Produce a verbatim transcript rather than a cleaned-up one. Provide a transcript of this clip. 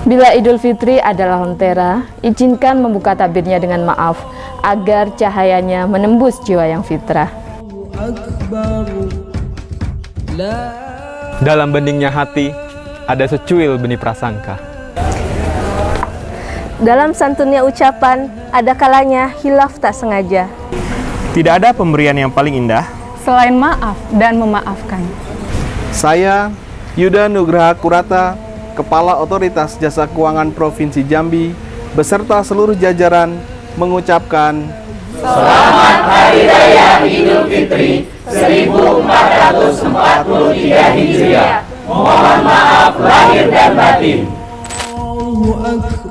Bila Idul Fitri adalah lentera, izinkan membuka tabirnya dengan maaf, agar cahayanya menembus jiwa yang fitrah. Dalam beningnya hati, ada secuil benih prasangka. Dalam santunnya ucapan, ada kalanya hilaf tak sengaja. Tidak ada pemberian yang paling indah selain maaf dan memaafkan. Saya, Yuda Nugraha Kurata, Kepala Otoritas Jasa Keuangan Provinsi Jambi, beserta seluruh jajaran, mengucapkan Selamat Hari Raya Idul Fitri seribu empat ratus empat puluh tiga Hijriah. Mohon maaf lahir dan batin.